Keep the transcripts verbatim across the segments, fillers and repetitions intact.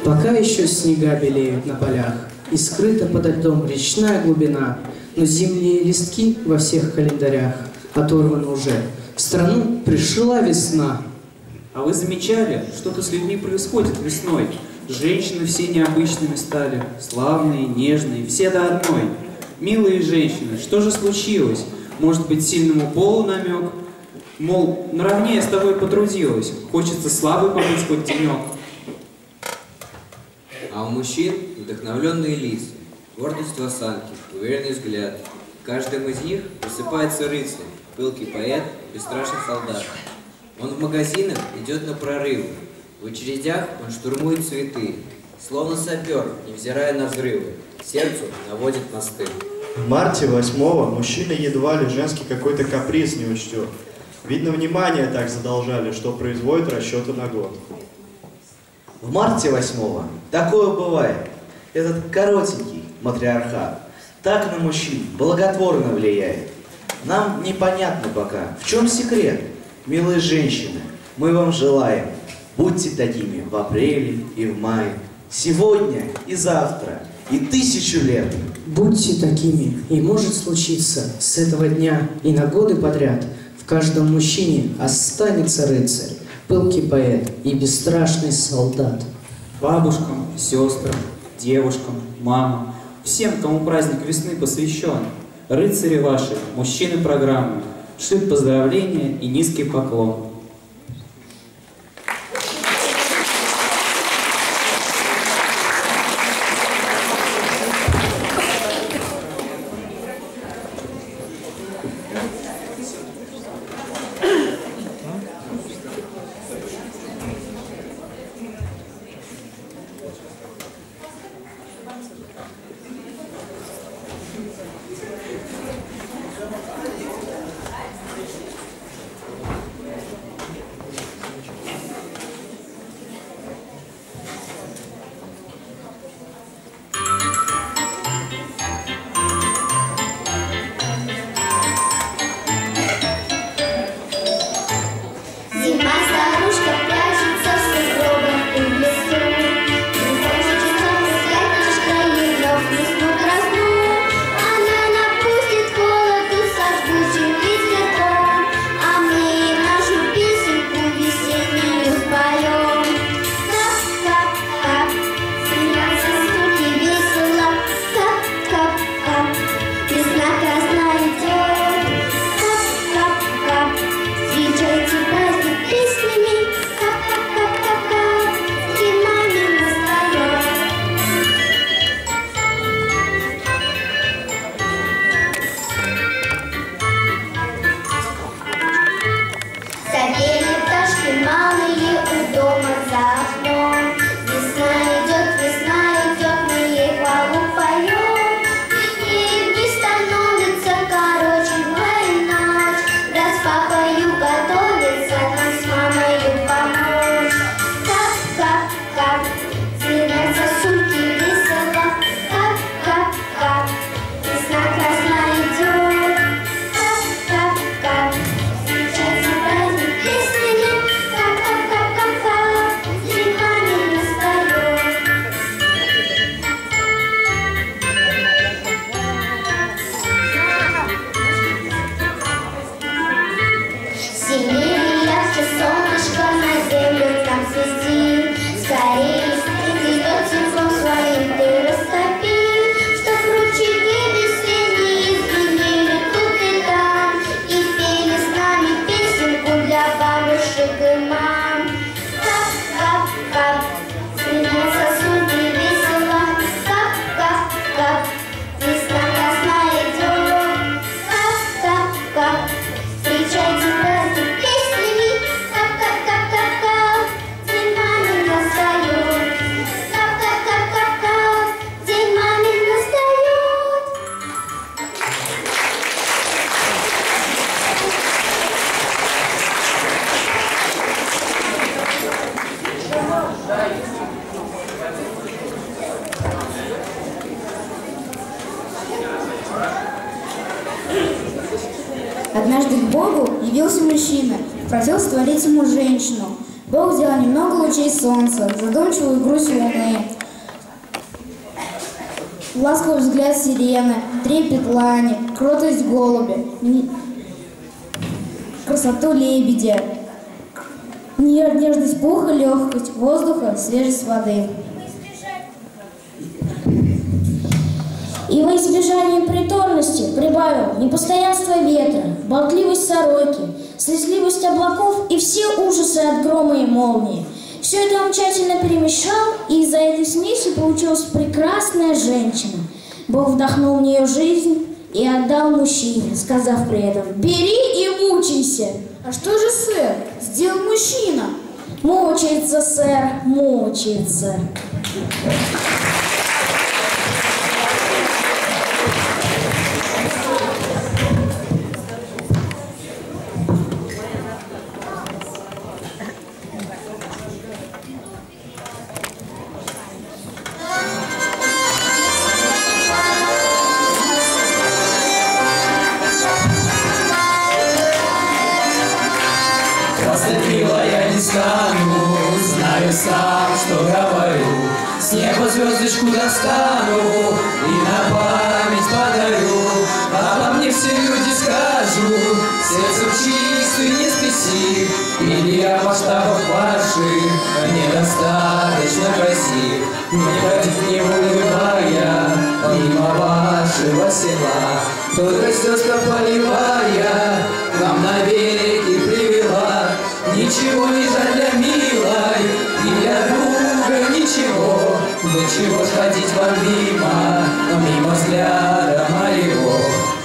Пока еще снега белеют на полях, и скрыта подо льдом речная глубина, но зимние листки во всех календарях оторваны уже. В страну пришла весна. А вы замечали, что-то с людьми происходит весной? Женщины все необычными стали, славные, нежные, все до одной. Милые женщины, что же случилось? Может быть, сильному полу намек? Мол, наравне я с тобой потрудилась, хочется слабой побыть хоть денек. А у мужчин вдохновленные лица, гордость в осанке, уверенный взгляд. В каждом из них просыпается рыцарь, пылкий поэт, бесстрашный солдат. Он в магазинах идет на прорывы, в очередях он штурмует цветы, словно сапер, невзирая на взрывы, сердцу наводит мосты. В марте восьмого мужчина едва ли женский какой-то каприз не учтет. Видно, внимание так задолжали, что производит расчеты на год. В марте восьмого такое бывает. Этот коротенький матриархат так на мужчин благотворно влияет. Нам непонятно пока, в чем секрет. Милые женщины, мы вам желаем, будьте такими в апреле и в мае, сегодня и завтра, и тысячу лет. Будьте такими, и может случиться с этого дня и на годы подряд в каждом мужчине останется рыцарь, пылкий поэт и бесстрашный солдат. Бабушкам, сестрам, девушкам, мамам, всем, кому праздник весны посвящен, рыцари ваши, мужчины программы, шлют поздравления и низкий поклон. Однажды к Богу явился мужчина, просил створить ему женщину. Бог взял немного лучей солнца, задумчивую грусть луны, ласковый взгляд сирены, трепет лани, кротость голубя, красоту лебедя, нежность пуха, легкость воздуха, свежесть воды. И во избежание приторности прибавил непостоянство ветра, болтливость сороки, слезливость облаков и все ужасы от грома и молнии. Все это он тщательно перемешал, и из-за этой смеси получилась прекрасная женщина. Бог вдохнул в нее жизнь и отдал мужчине, сказав при этом: «Бери и мучайся». А что же, сэр, сделал мужчина? Мучается, сэр, мучается. Знаю сам, что говорю, с неба звездочку достану и на память подарю. Обо мне все люди скажут, сердцем чистый, не спеси, или я в масштабах ваших недостаточно красив. Не ходить не улыбая мимо вашего села, только звезда полевая к нам навеки привела. Ничего не жаль для милой, и для друга ничего. Да чего ж ходить вам мимо, мимо взгляда моего?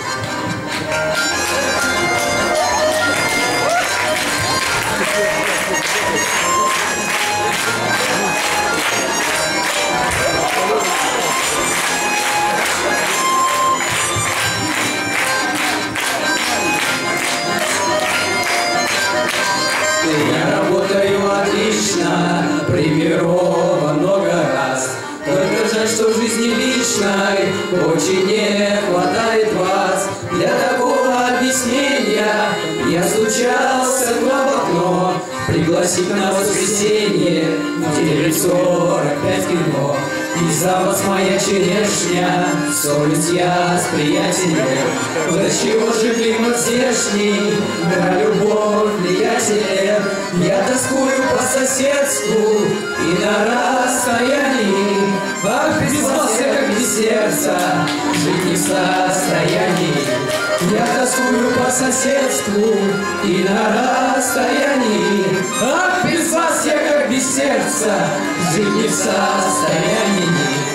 Я работаю отлично, примирован много раз. Только жаль, что в жизни личной очень не хватает вас. Для такого объяснения я стучался к вам в окно, пригласить на воскресенье в девять сорок пять кино. И за вас моя черешня, ссорюсь я с приятелем. Да чего же климат здешний, да любовь влиятелем. Я тоскую по соседству и на расстоянии. Ах, без вас я как без сердца, жить не в состоянии. Я тоскую по соседству и на расстоянии. Ах, без вас я как без сердца, жить не в состоянии.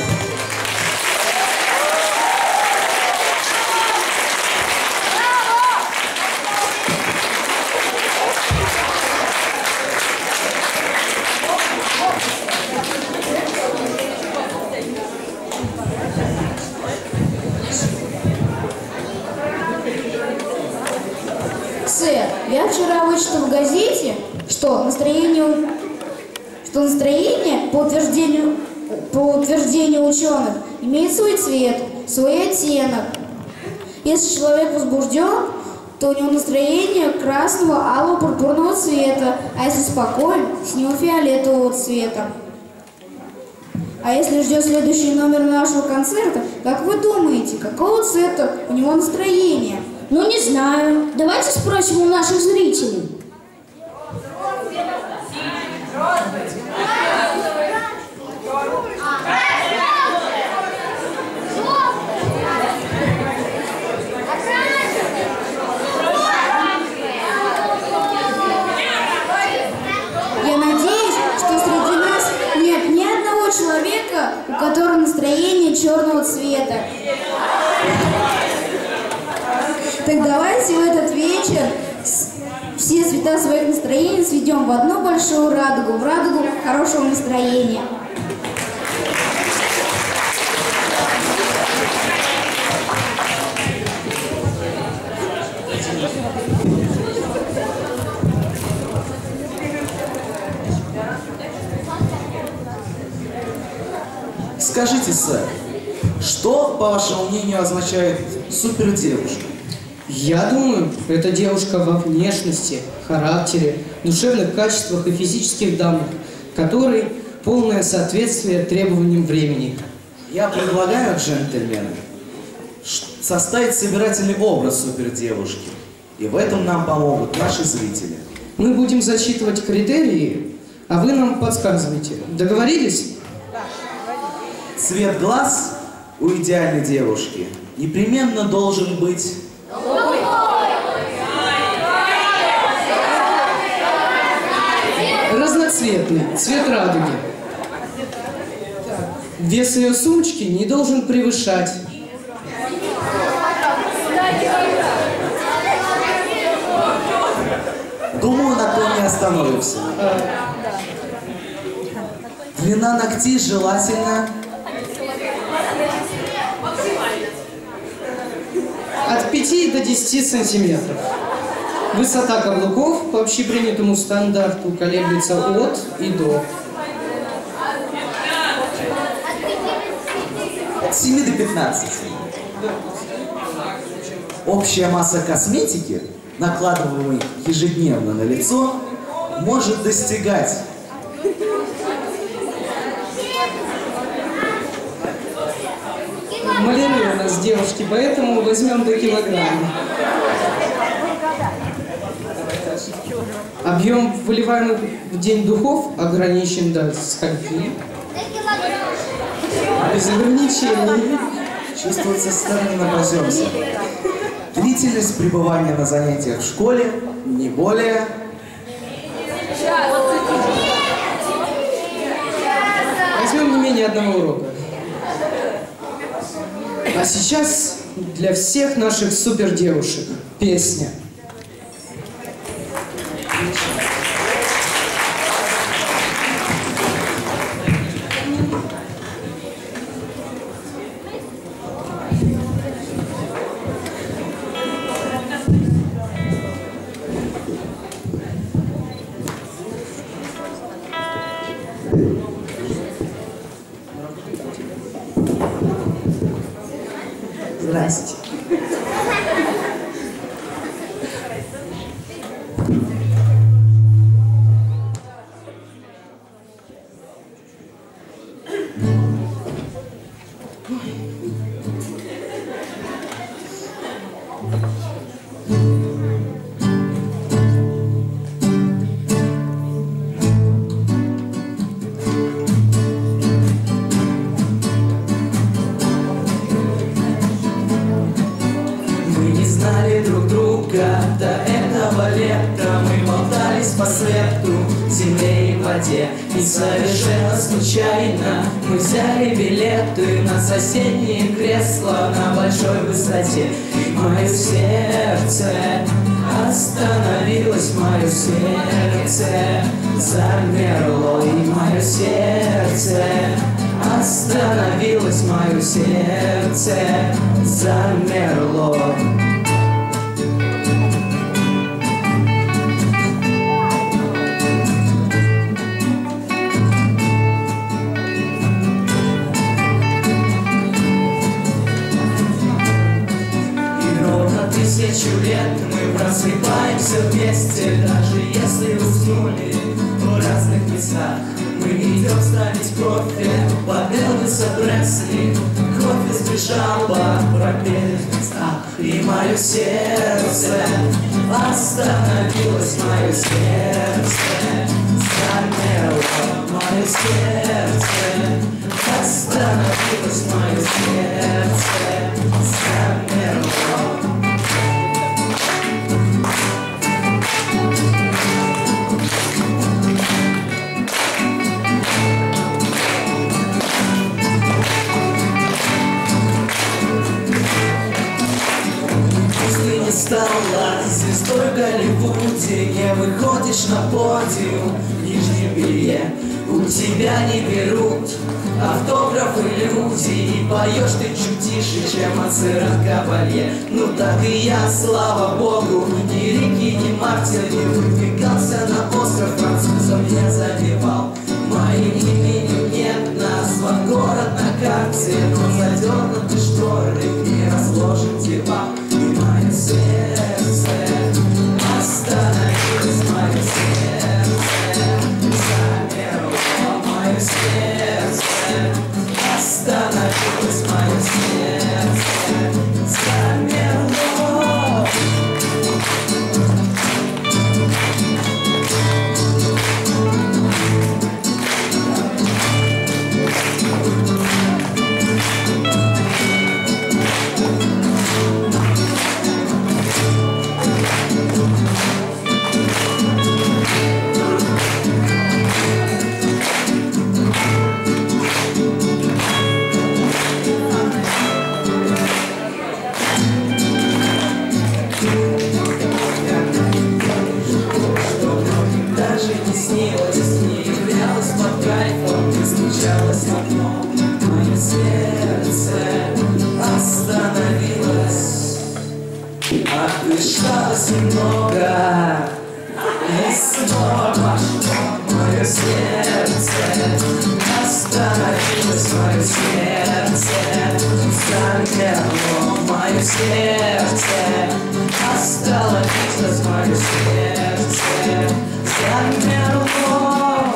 Сэр, я вчера вычитал в газете, что настроение, что настроение по утверждению, по утверждению ученых имеет свой цвет, свой оттенок. Если человек возбужден, то у него настроение красного, алого, пурпурного цвета, а если спокоен, с него фиолетового цвета. А если ждет следующий номер нашего концерта, как вы думаете, какого цвета у него настроение? Ну, не знаю. Давайте спросим у наших зрителей. Я надеюсь, что среди нас нет ни одного человека, у которого настроение черного цвета. Так давайте в этот вечер все цвета своих настроений сведем в одну большую радугу, в радугу хорошего настроения. Скажите, сэр, что, по вашему мнению, означает супердевушка? Я думаю, эта девушка во внешности, характере, душевных качествах и физических данных, которые полное соответствие требованиям времени. Я предлагаю, джентльмены, составить собирательный образ супердевушки. И в этом нам помогут наши зрители. Мы будем зачитывать критерии, а вы нам подсказываете. Договорились? Цвет глаз у идеальной девушки непременно должен быть... Разноцветный, цвет радуги. Вес ее сумочки не должен превышать. Думаю, на том не остановимся. Длина ногтей желательно... От пяти до десяти сантиметров. Высота каблуков по общепринятому стандарту колеблется от и до. От семи до пятнадцати. Общая масса косметики, накладываемой ежедневно на лицо, может достигать Малярия у нас девушки, поэтому возьмем до килограмма. Объем выливаемых в день духов ограничен до скольки? Без ограничений. Чувствуется стороны напасемся. Длительность пребывания на занятиях в школе не более... Возьмем не менее одного урока. А сейчас для всех наших супер девушек песня. Здрасте. До этого лета мы болтались по свету, земле и воде. И совершенно случайно мы взяли билеты на соседние кресла на большой высоте. И мое сердце остановилось, мое сердце замерло. И мое сердце остановилось, мое сердце замерло. Тысячу лет мы просыпаемся вместе, даже если уснули в разных местах. Мы идем ставить кофе по Элвиса Пресли, кофе сбежал по пропеллерных местах. И мое сердце остановилось, мое сердце замерло, мое сердце остановилось, мое сердце замерло. Стала звездой в Голливуде, не выходишь на подиум в нижнем белье. У тебя не берут автографы люди, и поешь ты чуть тише, чем Ацерат Кавалье. Ну так и я, слава богу, ни Рики, ни Мартин не выдвигался на остров, французом не забивал. Моим именем нет назван город на карте, но задернуты шторы не разложен диван. И мое сердце не грелась под кайфом, не стучалась в окно. Мое сердце остановилось, отдышалось немного и снова пошло. Мое сердце остановилось, мое сердце замерло, мое сердце остановилось, мое сердце замерло.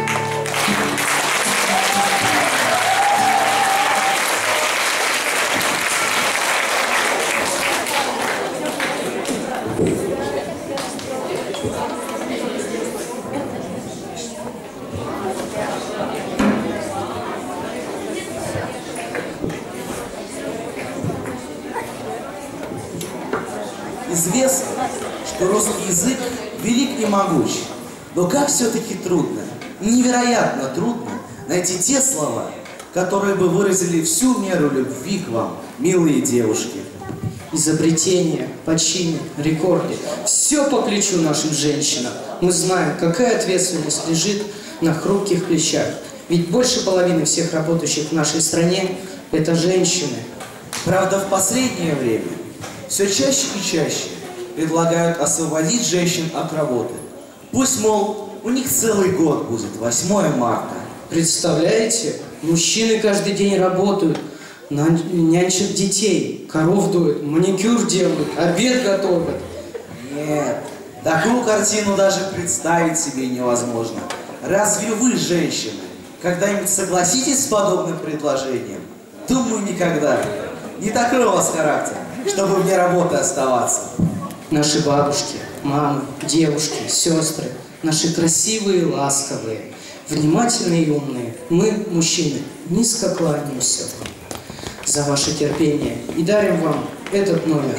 Известно, что русский язык велик и могуч, но как все-таки трудно, невероятно трудно найти те слова, которые бы выразили всю меру любви к вам, милые девушки. Изобретения, почины, рекорды – все по плечу нашим женщинам. Мы знаем, какая ответственность лежит на хрупких плечах. Ведь больше половины всех работающих в нашей стране – это женщины. Правда, в последнее время все чаще и чаще предлагают освободить женщин от работы. Пусть, мол, у них целый год будет восьмое марта. Представляете, мужчины каждый день работают, нянчат детей, коров доят, маникюр делают, обед готовят. Нет, такую картину даже представить себе невозможно. Разве вы, женщины, когда-нибудь согласитесь с подобным предложением? Думаю, никогда. Не такой у вас характер, чтобы вне работы оставаться. Наши бабушки, мамы, девушки, сестры, наши красивые и ласковые, внимательные и умные, мы, мужчины, низко кланяемся вам за ваше терпение и дарим вам этот номер.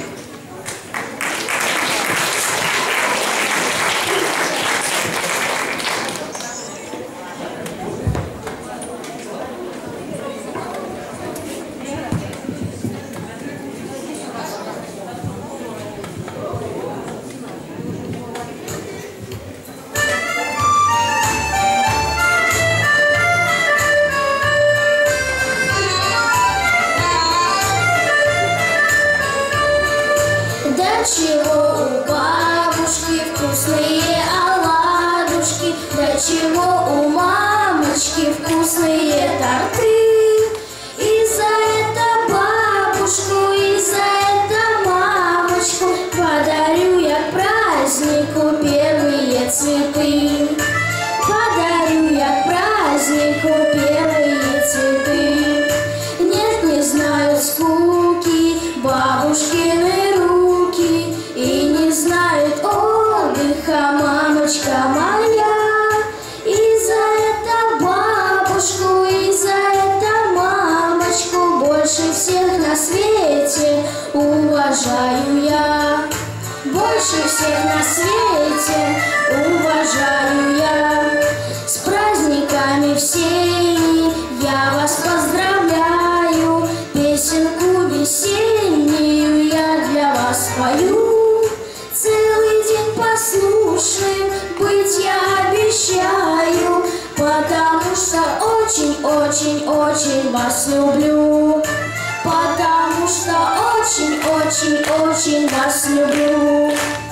Уважаю я, больше всех на свете уважаю я. С праздниками всеми я вас поздравляю, песенку весеннюю я для вас пою. Целый день послушным быть я обещаю, потому что очень-очень-очень вас люблю. Потому что очень-очень-очень вас люблю.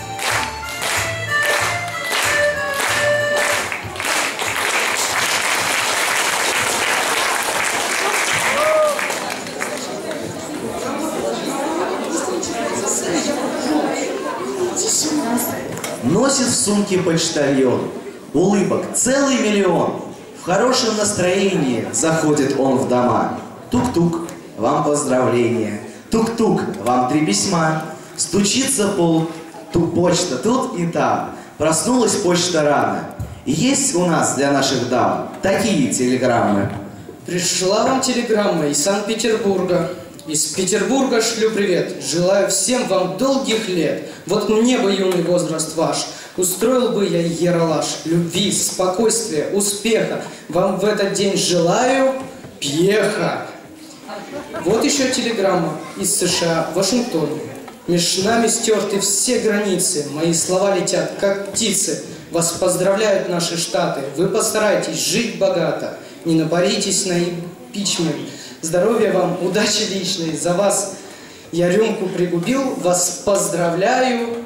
Носит в сумке почтальон, улыбок целый миллион. В хорошем настроении заходит он в дома. Тук-тук, вам поздравления. Тук-тук, вам три письма. Стучится пол, ту почта тут и там. Проснулась почта рано. Есть у нас для наших дам такие телеграммы. Пришла вам телеграмма из Санкт-Петербурга. Из Петербурга шлю привет. Желаю всем вам долгих лет. Вот мне бы юный возраст ваш. Устроил бы я ералаш. Любви, спокойствия, успеха. Вам в этот день желаю пьеха. Вот еще телеграмма из США, Вашингтон. Меж нами стерты все границы. Мои слова летят, как птицы. Вас поздравляют наши штаты. Вы постарайтесь жить богато. Не напаритесь на импичмент. Здоровья вам, удачи личной. За вас я рюмку пригубил. Вас поздравляю.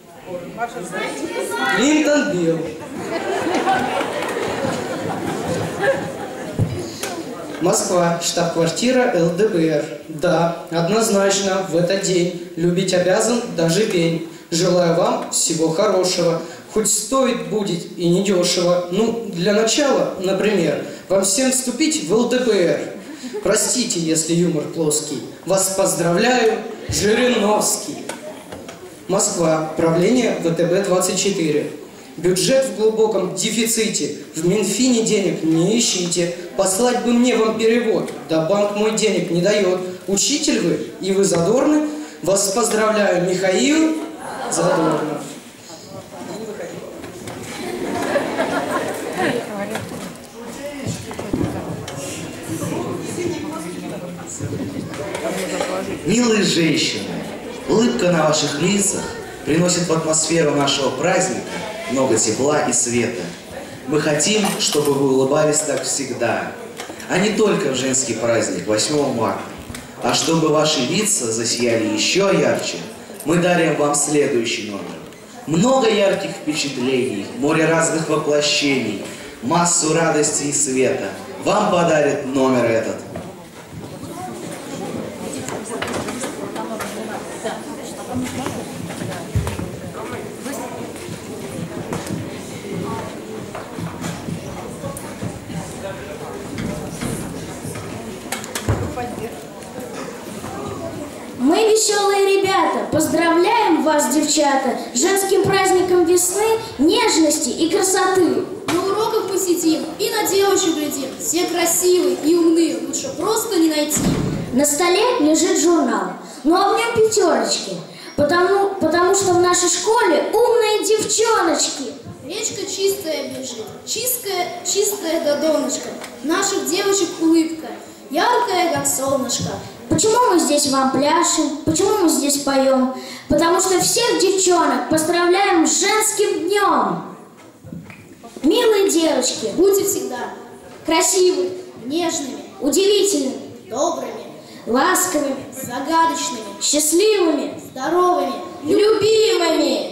Клинтон Билл. Москва, штаб-квартира эл дэ бэ эр. Да, однозначно, в этот день любить обязан даже пень. Желаю вам всего хорошего. Хоть стоит будет и недешево. Ну, для начала, например, вам всем вступить в эл дэ бэ эр. Простите, если юмор плоский. Вас поздравляю, Жириновский. Москва, правление вэ тэ бэ двадцать четыре. Бюджет в глубоком дефиците. В Минфине денег не ищите. Послать бы мне вам перевод. Да банк мой денег не дает. Учитель вы, и вы задорны. Вас поздравляю, Михаил Задорнов. Милые женщины, улыбка на ваших лицах приносит в атмосферу нашего праздника много тепла и света. Мы хотим, чтобы вы улыбались так всегда, а не только в женский праздник восьмого марта. А чтобы ваши лица засияли еще ярче, мы дарим вам следующий номер. Много ярких впечатлений, море разных воплощений, массу радости и света. Вам подарит номер этот. Мы веселые ребята, поздравляем вас, девчата, с женским праздником весны, нежности и красоты. На уроках мы сидим и на девочек глядим. Все красивые и умные, лучше просто не найти. На столе лежит журнал, но а в нем пятерочки, потому, потому что в нашей школе умные девчоночки. Речка чистая бежит, чистая, чистая до донышка. Наших девочек улыбка, яркая, как солнышко. Почему мы здесь вам пляшем? Почему мы здесь поем? Потому что всех девчонок поздравляем с женским днем. Милые девочки, будьте всегда красивыми, нежными, удивительными, добрыми, ласковыми, загадочными, счастливыми, здоровыми, любимыми.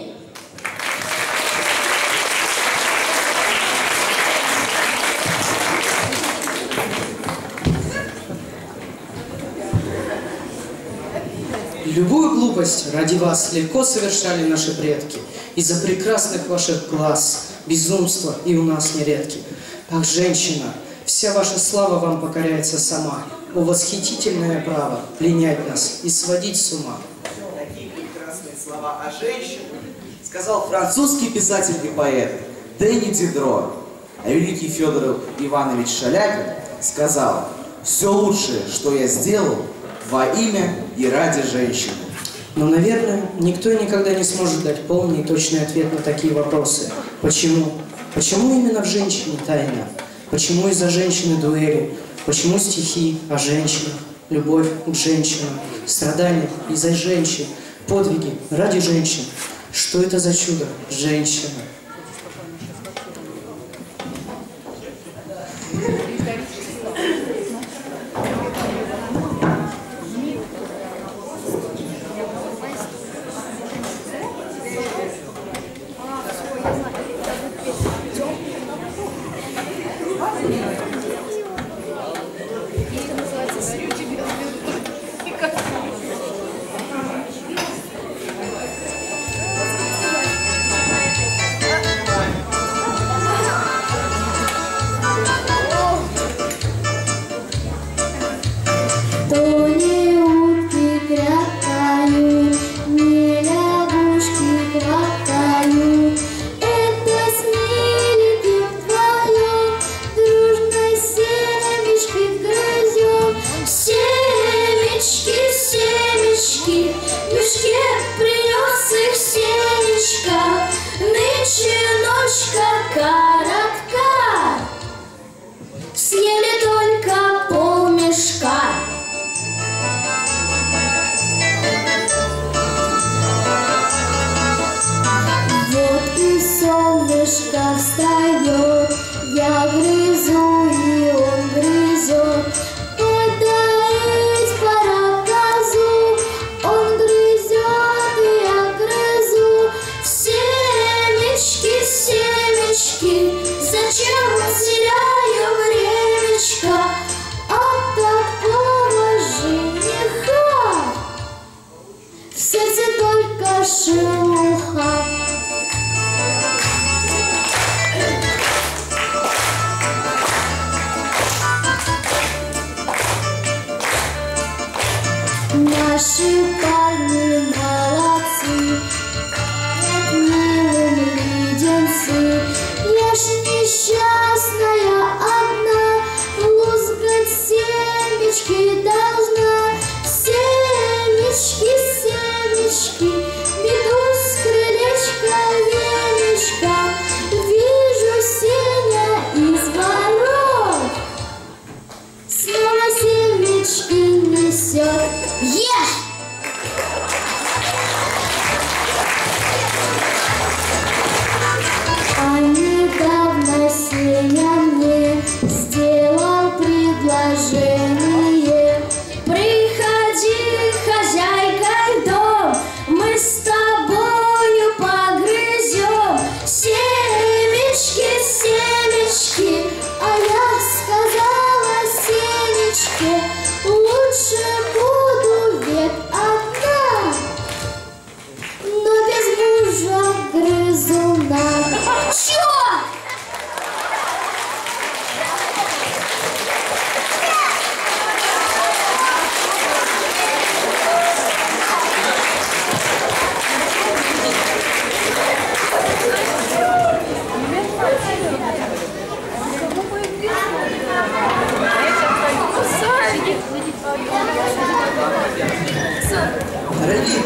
Любую глупость ради вас легко совершали наши предки. Из-за прекрасных ваших глаз безумства и у нас нередки. Ах, женщина, вся ваша слава вам покоряется сама. О, восхитительное право пленять нас и сводить с ума. Такие прекрасные слова о женщинах сказал французский писатель и поэт Дени Дидро. А великий Федор Иванович Шаляпин сказал: «Все лучшее, что я сделал, во имя и ради женщины». Но, наверное, никто и никогда не сможет дать полный и точный ответ на такие вопросы. Почему? Почему именно в женщине тайна? Почему из-за женщины дуэли? Почему стихи о женщинах? Любовь к женщинам, страдания из-за женщин, подвиги ради женщин. Что это за чудо? Женщина.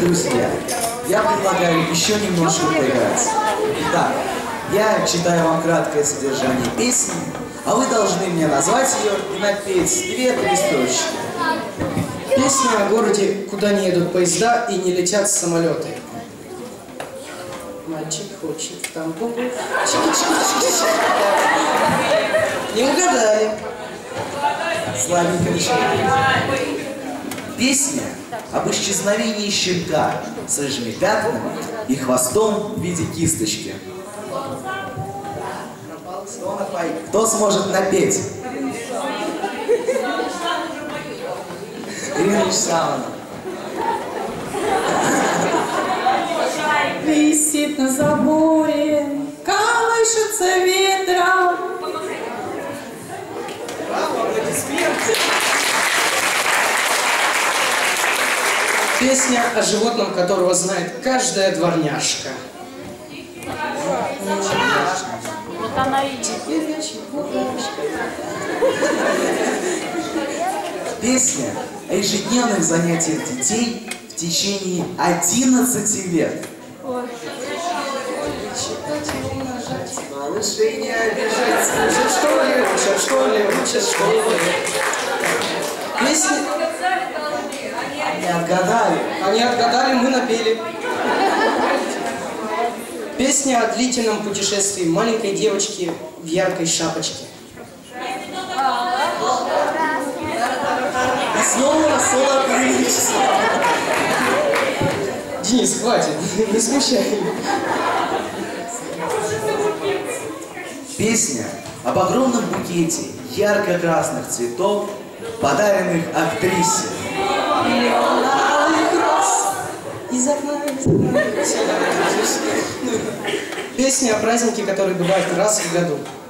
друзья, я предлагаю еще немножко поиграть. Итак, я читаю вам краткое содержание песни, а вы должны мне назвать ее и напеть две-три строчки. Песня о городе, куда не едут поезда и не летят самолеты. Мальчик хочет там побыть. Не угадали. Славненько начали. Песня об исчезновении щенка с рыжими пятнами и хвостом в виде кисточки. Кто, напоит? Кто сможет напеть? Ирина Исаевна. Висит на заборе, колышется ветром. Песня о животном, которого знает каждая дворняжка. Вот она и Песня о ежедневных занятиях детей в течение одиннадцати лет. Малышей не обижать, учат в школе, учат в школе, учат в школе. Песня... Не отгадали. Они отгадали, мы напели. Песня о длительном путешествии маленькой девочки в яркой шапочке. И снова соло приличество. Денис, хватит, не смущай. Песня об огромном букете ярко-красных цветов, подаренных актрисе. Из окна, из окна. Песня о празднике, который бывает раз в году.